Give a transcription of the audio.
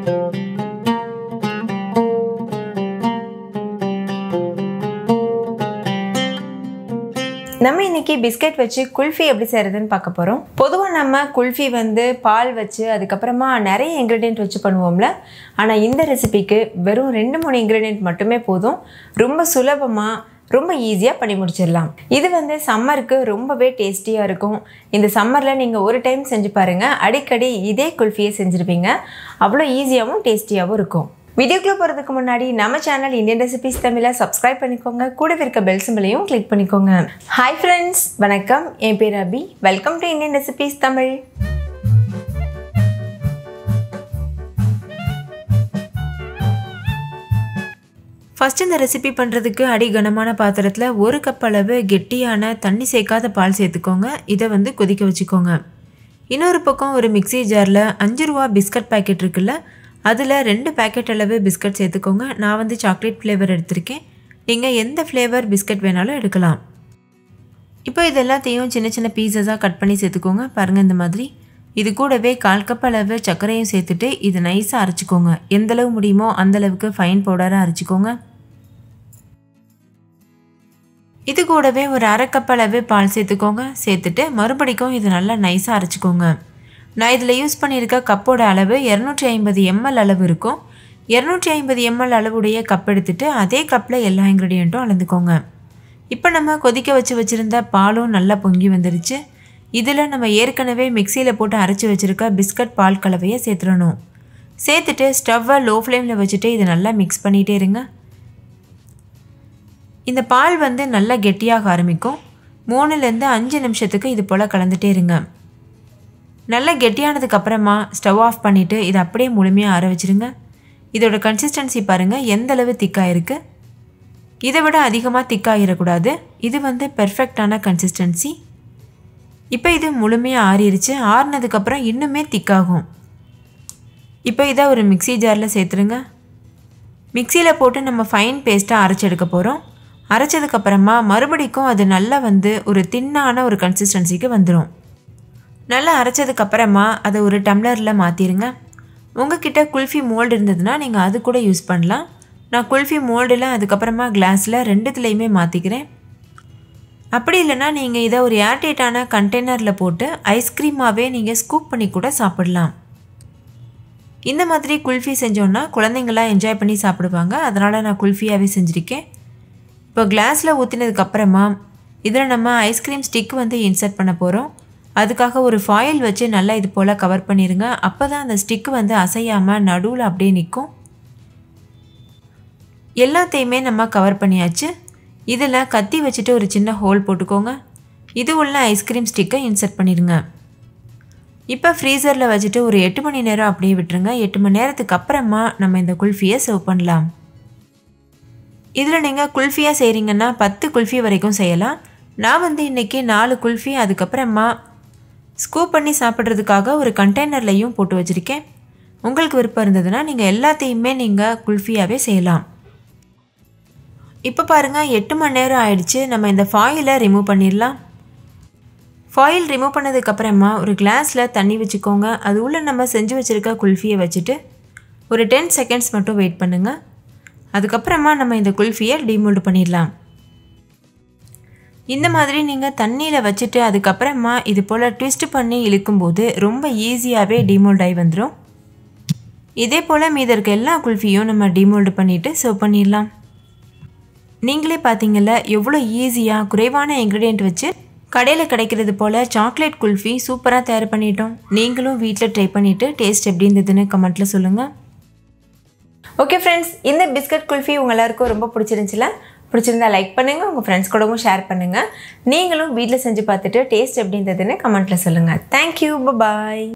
நம்ம இன்னைக்கு பிஸ்கட் வச்சு குல்ஃபி எப்படி செய்யறதுன்னு பார்க்க போறோம். பொதுவா நம்ம குல்ஃபி வந்து பால் வச்சு அதுக்கு அப்புறமா நிறைய இன்கிரிடியன்ட் வச்சு பண்ணுவோம்ல. ஆனா இந்த ரெசிபிக்கு வெறும் 2-3 இன்கிரிடியன்ட் மட்டுமே போதும். ரொம்ப சுலபமா ரொம்ப ஈஸியா பண்ணி முடிச்சிடலாம். இது வந்து சம்மருக்கு ரொம்பவே டேஸ்டியா இருக்கும். இந்த சம்மர்ல நீங்க ஒரு டைம் செஞ்சு பாருங்க. அடிக்கடி இதே குல்ஃபியை செஞ்சிருப்பீங்க. அவ்வளோ ஈஸியாகவும் டேஸ்டியாகவும் இருக்கும். வீடியோக்குள்ள போகிறதுக்கு முன்னாடி நம்ம சேனல் இந்தியன் ரெசிபிஸ் தமிழை சப்ஸ்கிரைப் பண்ணிக்கோங்க. கூடவே இருக்க பெல் சிம்பலையும் கிளிக் பண்ணிக்கோங்க. ஹாய் ஃப்ரெண்ட்ஸ், வணக்கம். என் பேர் Abhi. Welcome to Indian recipes Tamil. First இந்த ரெசிபி பண்ணுறதுக்கு அடிகனமான பாத்திரத்தில் 1 கப் அளவு கெட்டியான தண்ணி சேர்க்காத பால் சேர்த்துக்கோங்க. இதை வந்து கொதிக்க வச்சுக்கோங்க. இன்னொரு பக்கம் ஒரு மிக்சி ஜாரில் 5 ரூபா பிஸ்கட் பேக்கெட் இருக்குல்ல, அதில் 2 பேக்கெட் அளவு பிஸ்கட் சேர்த்துக்கோங்க. நான் வந்து சாக்லேட் ஃப்ளேவர் எடுத்திருக்கேன். நீங்கள் எந்த ஃப்ளேவர் பிஸ்கட் வேணாலும் எடுக்கலாம். இப்போ இது எல்லாத்தையும் சின்ன சின்ன பீசஸாக கட் பண்ணி சேர்த்துக்கோங்க. பாருங்கள் இந்த மாதிரி. இது கூடவே 1/4 கப் அளவு சர்க்கரையும் சேர்த்துட்டு இது நைஸாக அரைச்சிக்கோங்க. எந்தளவு முடியுமோ அந்தளவுக்கு ஃபைன் பவுடராக அரைச்சிக்கோங்க. இது கூடவே ஒரு 1/2 கப் அளவு பால் சேர்த்துக்கோங்க. சேர்த்துட்டு மறுபடிக்கும் இது நல்லா நைஸாக அரைச்சிக்கோங்க. நான் இதில் யூஸ் பண்ணியிருக்க கப்போட அளவு 250 ml அளவு இருக்கும். 250 ml அளவுடைய கப் எடுத்துகிட்டு அதே கப்பில் எல்லா இன்க்ரீடியண்ட்டும் அளந்துக்கோங்க. இப்போ நம்ம கொதிக்க வச்சுருந்த பாலும் நல்லா பொங்கி வந்துருச்சு. இதில் நம்ம ஏற்கனவே மிக்சியில் போட்டு அரைச்சி வச்சுருக்க பிஸ்கட் பால் கலவையை சேர்த்துடணும். சேர்த்துட்டு ஸ்டவ்வை லோ ஃப்ளேமில் வச்சுட்டு இதை நல்லா மிக்ஸ் பண்ணிகிட்டே இருங்க. இந்த பால் வந்து நல்லா கெட்டியாக ஆரம்பிக்கும். 3லேருந்து 5 நிமிஷத்துக்கு இது போல் கலந்துகிட்டே இருங்க. நல்லா கெட்டியானதுக்கு அப்புறமா ஸ்டவ் ஆஃப் பண்ணிவிட்டு இதை அப்படியே முழுமையாக ஆற வச்சுருங்க. இதோட கன்சிஸ்டன்சி பாருங்கள் எந்த அளவு திக்காக இருக்குது. இதை விட அதிகமாக திக்காகிடக்கூடாது. இது வந்து பெர்ஃபெக்டான கன்சிஸ்டன்சி. இப்போ இது முழுமையாக ஆறிடுச்சு. ஆறினதுக்கப்புறம் இன்னுமே திக்காகும். இப்போ இதை ஒரு மிக்சி ஜாரில் சேர்த்துருங்க. மிக்சியில் போட்டு நம்ம ஃபைன் பேஸ்ட்டாக அரைச்சி எடுக்க போகிறோம். அரைச்சதுக்கப்புறமா மறுபடிக்கும் அது நல்லா வந்து ஒரு தின்னான ஒரு கன்சிஸ்டன்சிக்கு வந்துடும். நல்லா அரைச்சதுக்கப்புறமா அதை ஒரு டம்ளரில் மாற்றிடுங்க. உங்கள்கிட்ட குல்ஃபி மோல்டு இருந்ததுன்னா நீங்கள் அது கூட யூஸ் பண்ணலாம். நான் குல்ஃபி மோல்டில் அதுக்கப்புறமா கிளாஸில் 2த்துலேயுமே மாற்றிக்கிறேன். அப்படி இல்லைன்னா நீங்கள் இதை ஒரு ஏர்டைட்டான கண்டெய்னரில் போட்டு ஐஸ்கிரீமாகவே நீங்கள் ஸ்கூப் பண்ணி கூட சாப்பிடலாம். இந்த மாதிரி குல்ஃபி செஞ்சோன்னா குழந்தைங்களாம் என்ஜாய் பண்ணி சாப்பிடுவாங்க. அதனால் நான் குல்ஃபியாகவே செஞ்சுருக்கேன். இப்போ கிளாஸில் ஊற்றினதுக்கப்புறமா இதில் நம்ம ஐஸ்கிரீம் ஸ்டிக் வந்து இன்சர்ட் பண்ண போகிறோம். அதுக்காக ஒரு ஃபாயில் வச்சு நல்லா இது போல் கவர் பண்ணிடுங்க. அப்போ தான் அந்த ஸ்டிக்கு வந்து அசையாமல் நடுவில் அப்படியே நிற்கும். எல்லாத்தையுமே நம்ம கவர் பண்ணியாச்சு. இதில் கத்தி வச்சுட்டு ஒரு சின்ன ஹோல் போட்டுக்கோங்க. இது உள்ள ஐஸ்கிரீம் ஸ்டிக்கை இன்சர்ட் பண்ணிடுங்க. இப்போ ஃப்ரீசரில் வச்சுட்டு ஒரு 8 மணி நேரம் அப்படியே விட்டுருங்க. 8 மணி நேரத்துக்கு அப்புறமா நம்ம இந்த குல்ஃபியை சர்வ் பண்ணலாம். இதில் நீங்கள் குல்ஃபியாக செய்கிறீங்கன்னா 10 குல்ஃபி வரைக்கும் செய்யலாம். நான் வந்து இன்றைக்கி 4 குல்ஃபி அதுக்கப்புறமா ஸ்கூப் பண்ணி சாப்பிட்றதுக்காக ஒரு கண்டெய்னர்லையும் போட்டு வச்சுருக்கேன். உங்களுக்கு விருப்பம் இருந்ததுன்னா நீங்கள் எல்லாத்தையுமே நீங்கள் குல்ஃபியாகவே செய்யலாம். இப்போ பாருங்கள் 8 மணி நேரம் ஆயிடுச்சு. நம்ம இந்த ஃபாயிலை ரிமூவ் பண்ணிடலாம். ஃபாயில் ரிமூவ் பண்ணதுக்கப்புறமா ஒரு கிளாஸில் தண்ணி வச்சுக்கோங்க. அது உள்ளே நம்ம செஞ்சு வச்சுருக்க குல்ஃபியை வச்சுட்டு ஒரு 10 செகண்ட்ஸ் மட்டும் வெயிட் பண்ணுங்கள். அதுக்கப்புறமா நம்ம இந்த குல்ஃபியை டிமோல்டு பண்ணிடலாம். இந்த மாதிரி நீங்கள் தண்ணியில் வச்சுட்டு அதுக்கப்புறமா இது போல் ட்விஸ்ட் பண்ணி இழுக்கும்போது ரொம்ப ஈஸியாகவே டிமோல்ட் ஆகி வந்துடும். இதே போல் மீதி இருக்க எல்லா குல்ஃபியும் நம்ம டிமோல்டு பண்ணிவிட்டு சர்வ் பண்ணிடலாம். நீங்களே பார்த்தீங்கல்ல எவ்வளோ ஈஸியாக குறைவான இன்க்ரீடியன்ட் வச்சு கடையில் கிடைக்கிறது போல் சாக்லேட் குல்ஃபி சூப்பராக தயார் பண்ணிட்டோம். நீங்களும் வீட்டில் ட்ரை பண்ணிவிட்டு டேஸ்ட் எப்படி இருந்ததுன்னு கமெண்ட்டில் சொல்லுங்கள். ஓகே ஃப்ரெண்ட்ஸ், இந்த பிஸ்கட் குல்ஃபி உங்கள் எல்லாருக்கும் ரொம்ப பிடிச்சிருந்துச்சுல? பிடிச்சிருந்தா லைக் பண்ணுங்கள். உங்கள் ஃப்ரெண்ட்ஸ் கூடவும் ஷேர் பண்ணுங்கள். நீங்களும் வீட்டில் செஞ்சு பார்த்துட்டு டேஸ்ட் எப்படி இருந்ததுன்னு கமெண்ட்டில் சொல்லுங்கள். தேங்க்யூ, பாய்.